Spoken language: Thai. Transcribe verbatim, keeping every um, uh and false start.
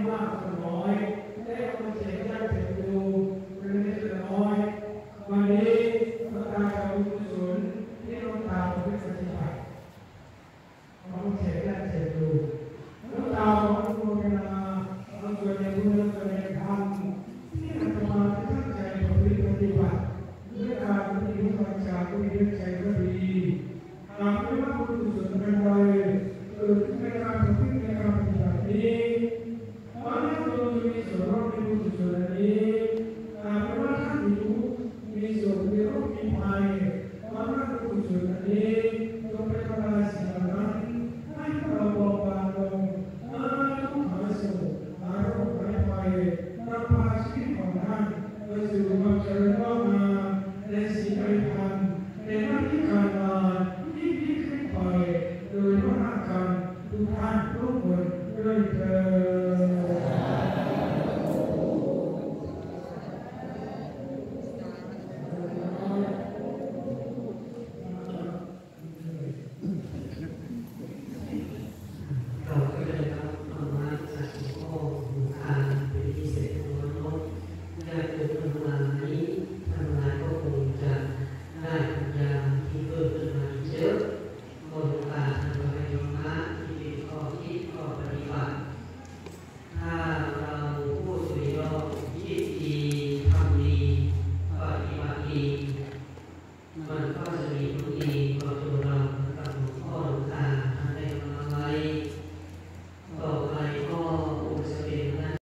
มากคนน้อยได้คนเสียงได้เสียงดูเป็นเล็กน้อยวันนี้พระตาเราบุญสุนที่เราตามไปปฏิบัติเราเสียงได้เสียงดูเราตามเราดูเวลาเราเกิดในบุญเราเกิดในธรรมที่เราจะมาตั้งใจปฏิบัติด้วยการปฏิบัติจากผู้มีใจก็ดีหากไม่ว่าบุญสุนเป็นไรเกิดในการปฏิบัติในการปฏิบัตินี้ตอนนี้เราจะมีส่วนร่วมในบุญสุนนี้